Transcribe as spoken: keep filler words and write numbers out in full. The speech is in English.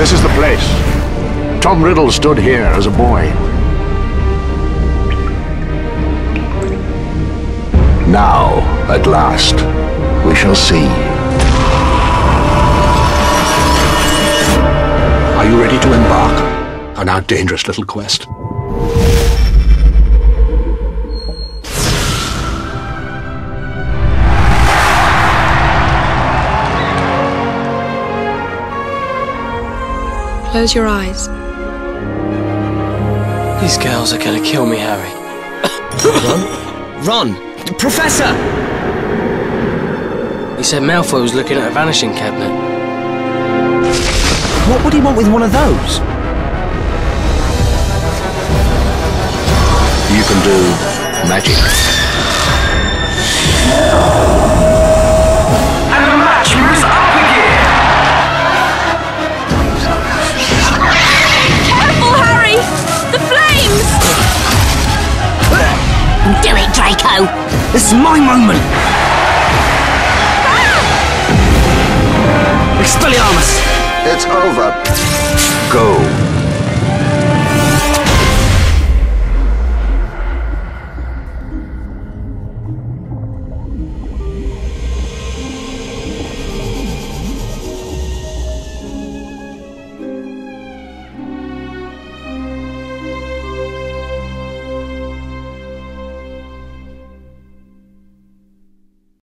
This is the place. Tom Riddle stood here as a boy. Now, at last, we shall see. Are you ready to embark on our dangerous little quest? Close your eyes. These girls are gonna kill me, Harry. Run? Run! Professor! He said Malfoy was looking at a vanishing cabinet. What would he want with one of those? You can do magic. And the match moves up again! Careful, Harry! The flames! Do it, Draco! This is my moment! Expelliarmus! It's over. Go.